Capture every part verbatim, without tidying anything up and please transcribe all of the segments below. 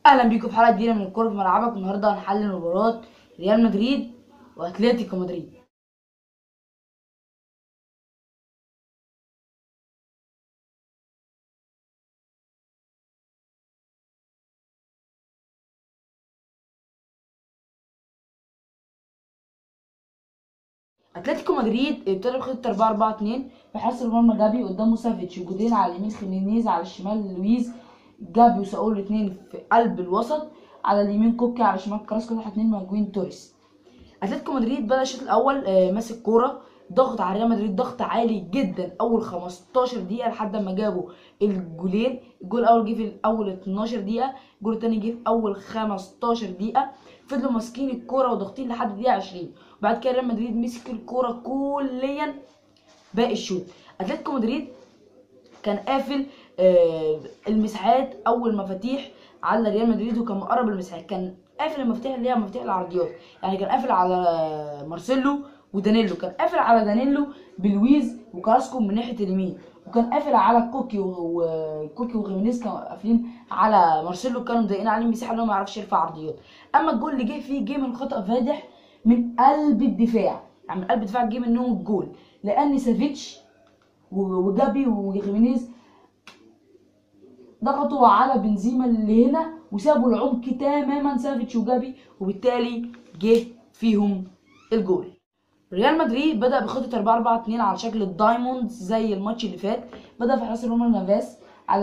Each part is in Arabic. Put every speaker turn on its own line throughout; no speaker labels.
اهلا بيكم في حلقه جديده من الكوره في ملعبك. النهارده هنحلل مباراه ريال مدريد واتلتيكو مدريد. اتلتيكو مدريد ابتدى بخطه أربعة أربعة اتنين بحراسه المرمى جابي، قدامه سافيتش وجودين على اليمين، خيمينيز على الشمال، لويز، جابي وساول الاثنين في قلب الوسط، على اليمين كوكي، على الشمال كراسكو، تحت اثنين مهاجمين توريس. اتلتيكو مدريد بدا الشوط الاول آه، ماسك كوره، ضغط على ريال مدريد ضغط عالي جدا اول خمستاشر دقيقه لحد ما جابوا الجولين. الجول الاول جه في اول اتناشر دقيقه، الجول الثاني جه في اول خمستاشر دقيقه. فضلوا ماسكين الكوره وضاغطين لحد الدقيقه عشرين، وبعد كده ريال مدريد مسك الكوره كليا باقي الشوط. اتلتيكو مدريد كان قافل آه، المساحات او المفاتيح على ريال مدريد، وكان مقرب المساحات، كان قافل المفاتيح اللي هي مفاتيح العرضيات. يعني كان قافل على مارسيلو ودانيلو، كان قافل على دانيلو بلويز وكاراسكو من ناحيه اليمين، وكان قافل على كوكي وكوكي وخيمينيز، كانوا قافلين على مارسيلو، كانوا مضايقين عليه المساحه اللي هو ما يعرفش يرفع عرضيات. اما الجول اللي جه فيه جه من خطا فادح من قلب الدفاع، يعني من قلب الدفاع جه منهم الجول، لان سافيتش وجابي وخيمينيز ضغطوا على بنزيما اللي هنا وسابوا العمق تماما سافيتش وجابي، وبالتالي جه فيهم الجول. ريال مدريد بدا بخطه أربعة أربعة اتنين على شكل الدايموندز زي الماتش اللي فات. بدا في حراسه المرمى نافاس، على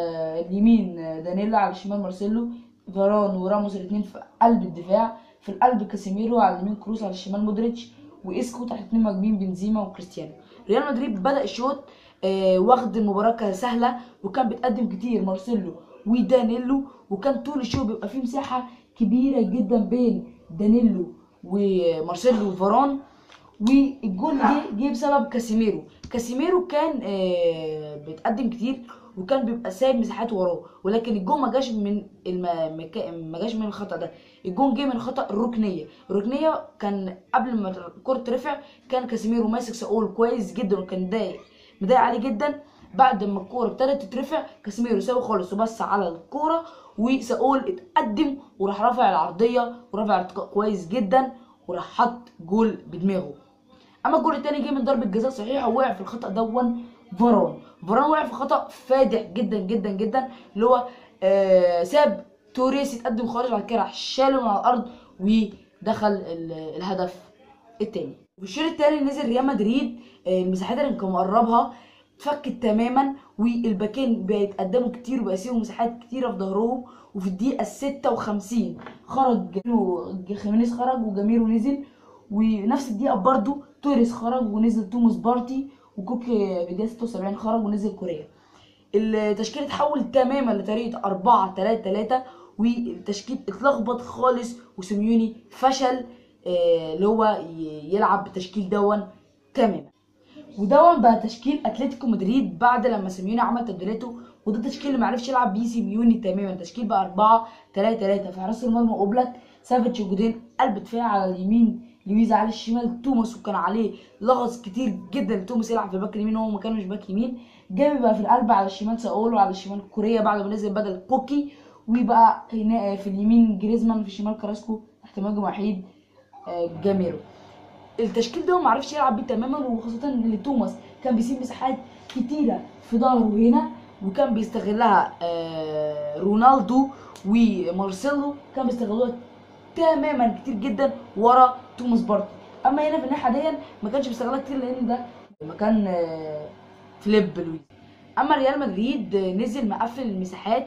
اليمين دانيلا، على الشمال مارسيلو، فاران وراموس الاثنين في قلب الدفاع، في القلب كاسيميرو، على اليمين كروس، على الشمال مودريتش واسكو، تحت اثنين مهاجمين بنزيما وكريستيانو. ريال مدريد بدا الشوط آه واخد المباراه كسهله، وكان بيتقدم كتير مارسيلو ودانيلو، وكان طول الشوط بيبقى فيه مساحه كبيره جدا بين دانيلو ومارسيلو وفاران. والجول جه جه بسبب كاسيميرو. كاسيميرو كان آه بيتقدم كتير، وكان بيبقى سايب مساحات وراه، ولكن الجون ما جاش من الم... ما جاش من الخطا ده. الجون جه من خطا الركنيه. الركنيه كان قبل ما الكره ترفع، كان كاسيميرو ماسك ساول كويس جدا، وكان ضايق مضايق عليه جدا. بعد ما الكوره ابتدت تترفع، كاسيميرو ساوي خالص وبس على الكوره، وساول اتقدم وراح رافع العرضيه ورافع ارتقاء كويس جدا، وراح حط جول بدماغه. اما الجول الثاني جه من ضربه جزاء صحيحه، ووقع في الخطا دون فاران. فاران وقع في خطا فادح جدا جدا جدا، اللي هو آه ساب توريس يتقدم خالص، بعد كده راح شاله من على الارض ودخل الهدف الثاني. في الشوط الثاني نزل ريال مدريد، آه المساحات اللي كان مقربها اتفكت تماما، والباكين بيتقدموا كتير وبيسيبوا مساحات كتيره في ظهرهم. وفي الدقيقه ستة وخمسين خرج خيمينيز، خرج وجاميرو نزل، ونفس الدقيقه برضو توريس خرج ونزل توماس بارتي، وكوكي في الدقيقه ستة وسبعين خرج ونزل كوريا. التشكيل اتحول تماما لطريقه أربعة تلاتة تلاتة، والتشكيل اتلخبط خالص، وسيميوني فشل آه اللي هو يلعب بالتشكيل دون تماما. ودون بقى تشكيل اتلتيكو مدريد بعد لما سيميوني عمل تبديلاته، وده التشكيل اللي معرفش يلعب بيه سيميوني تماما. تشكيل بقى أربعة تلاتة تلاتة، في حراسه المرمى اوبلاك، سافيتش وجودين، قلب دفاع على اليمين لويز، على الشمال توماس، وكان عليه لغط كتير جدا توماس يلعب في الباك اليمين وهو ما كانش باك يمين. جابي بقى في القلب، على الشمال ساول، وعلى الشمال كوريا بعد ما نزل بدل كوكي، وبقى هنا في اليمين جريزمان، في الشمال كراسكو، تحت مهاجم وحيد جاميرو. التشكيل ده ما عرفش يلعب بيه تماما، وخاصه ان توماس كان بيسيب مساحات كتيره في ظهره هنا، وكان بيستغلها آه رونالدو ومارسيلو كان بيستغلوها تماما كتير جدا ورا توماس بارتي. اما هنا في الناحيه دي ما كانش بيستغلها كتير، لان ده مكان آه فليب لويس. اما ريال مدريد نزل مقفل المساحات،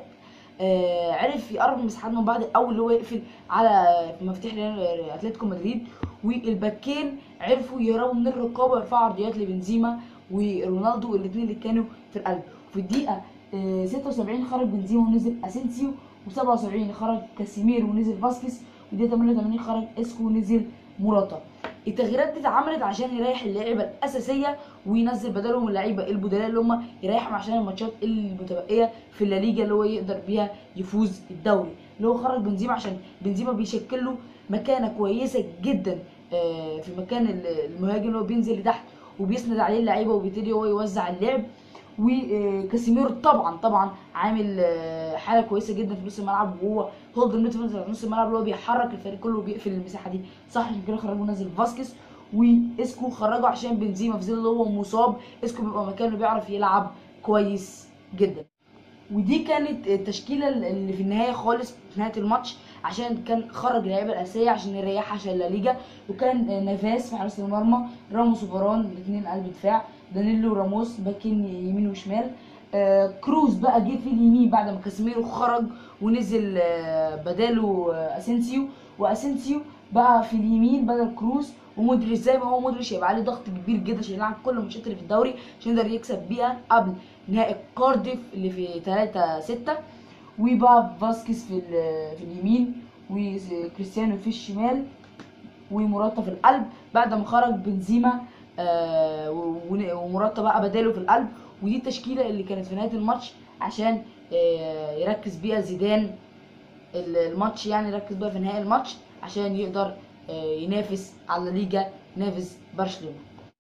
آه عرف يقرب المساحات من بعض الاول، اللي هو يقفل على مفاتيح اتلتيكو مدريد، والباكين عرفوا يهربوا من الرقابه ويرفعوا عرضيات لبنزيما ورونالدو الاثنين اللي كانوا في القلب. في الدقيقه آه ستة وسبعين خرج بنزيما ونزل اسينسيو، وسبعة وسبعين خرج كاسيمير ونزل فاسكيز، والدقيقه تمانية وتمانين خرج اسكو ونزل موراتا. التغييرات دي اتعملت عشان يريح اللعيبه الاساسيه، وينزل بدلهم اللعيبه البدلاء اللي هم يريحهم عشان الماتشات المتبقيه في الليجا اللي هو يقدر بيها يفوز الدوري. اللي هو خرج بنزيما عشان بنزيما بيشكل له مكانه كويسه جدا في مكان المهاجم اللي هو بينزل لتحت وبيسند عليه اللعيبه، وبيبتدي هو يوزع اللعب. وكاسيميرو طبعا طبعا عامل آه، حاله كويسه جدا في نص الملعب، وهو هولد الميدفيلد في نص الملعب اللي هو بيحرك الفريق كله وبيقفل المساحه دي صح. عشان كده خرجوا نزل فاسكيز، واسكو خرجوا عشان بنزيما في ظل هو مصاب، اسكو بيبقى مكانه بيعرف يلعب كويس جدا. ودي كانت التشكيله اللي في النهايه خالص في نهايه الماتش، عشان كان خرج اللعيبه الاساسيه عشان يريحها عشان لا ليجا. وكان نافاس في حراسه المرمى، راموس وفاران الاثنين قلب دفاع، دانيلو وراموس باكين يمين وشمال. آه كروز بقى جه في اليمين بعد ما كاسيميرو خرج ونزل آه بداله آه اسينسيو، واسينسيو بقى في اليمين بدل كروز. ومودريتش زي ما هو مودريتش هيبقى عليه ضغط كبير جدا عشان يلعب كل الماتشات اللي في الدوري عشان يقدر يكسب بيها قبل نهائي كارديف اللي في تلاتة ستة. وبقى فاسكيز في في اليمين وكريستيانو في الشمال ومراتا في القلب بعد ما خرج بنزيما آه ومراتا بقى بداله في القلب. ودي التشكيله اللي كانت في نهايه الماتش عشان آه يركز بيها زيدان الماتش، يعني يركز بقى في نهايه الماتش عشان يقدر آه ينافس على ليجا، ينافس برشلونه.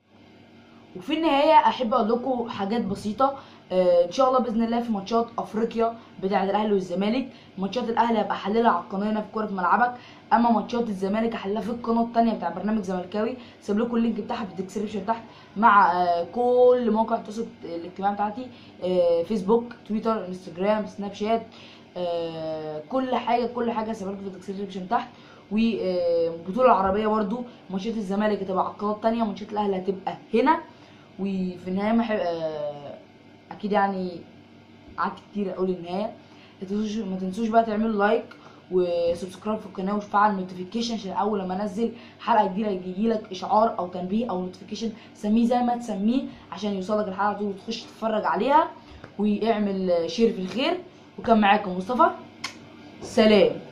وفي النهايه احب اقول لكم حاجات بسيطه. آه ان شاء الله باذن الله في ماتشات افريقيا بتاعه الاهلي والزمالك، ماتشات الاهلي هبقى احللها على القناه هنا في كوره في ملعبك، اما ماتشات الزمالك احللها في القناه الثانيه بتاع برنامج زملكاوي. سيب لكم اللينك بتاعها في الديسكربشن تحت مع آه كل مواقع التواصل الاجتماعي بتاعتي، آه فيسبوك، تويتر، انستجرام، سناب شات، آه كل حاجه كل حاجه سيبها لكم في الديسكربشن تحت. والبطوله العربيه برده ماتشات الزمالك هتبقى على القناه الثانيه، ماتشات الاهلي هتبقى هنا. وفي النهايه محب... آه اكيد يعني قعدت كتير اقول النهايه. ما تنسوش بقى تعملوا لايك وسبسكرايب في القناه وتفعل النوتيفيكيشن عشان اول لما انزل حلقه جديده يجيلك اشعار او تنبيه او نوتيفيكيشن، سميه زي ما تسميه عشان يوصلك الحلقه على طول وتخش تتفرج عليها. واعمل شير في الخير. وكان معاكم مصطفى، سلام.